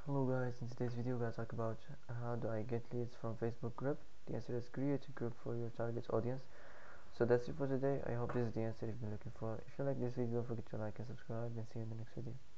Hello guys, in today's video we're gonna talk about how do I get leads from Facebook group. The answer is create a group for your target audience. So that's it for today. I hope this is the answer you've been looking for. If you like this video, don't forget to like and subscribe, and see you in the next video.